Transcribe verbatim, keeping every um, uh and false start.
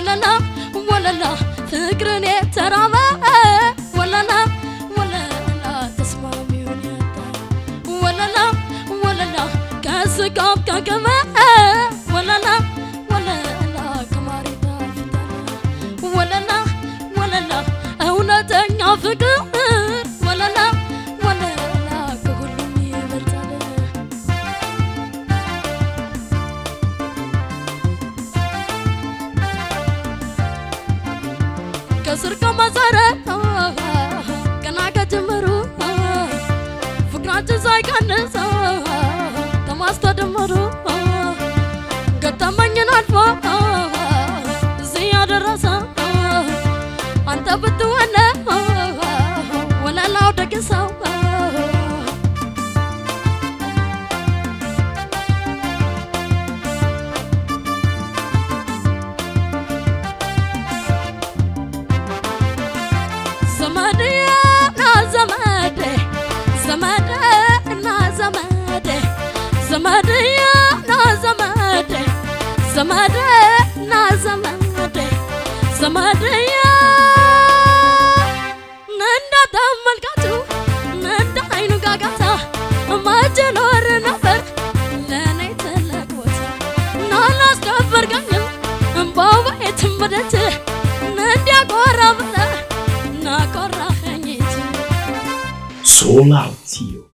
ወለላ ወለላ ፍቅርን የተራበ ወለላ ወለላ ተስማሚውን ያጣ ወለላ ወለላ ከስጋብ ከገመ ወለላ ወለላ ከማሪታ ፍታ ወለላ ወለላ እውነተኛ ፍቅር ወለላ ወለላ ከሁሉም ይበልጣል ከስር ከመሰረት ገና ከጀመሩ ፍቅራችን ሳይቀንስ ተማስተደመሩ ገጠመኝን አልፎ እዚህ ያደረሰ አንተ ብትሆነ ወለላው ደግሰው زمادي نا زمادي زمادي نا زمادي زمادي نا زمادي زمادي نا زمادي زمادي نندا تملكاتو نندا عينو غاغاتا ما جنور نفر لاني تلقوتا نالاس كفر غنم بابا يتمدت ننديا قرابنا Solar Tio.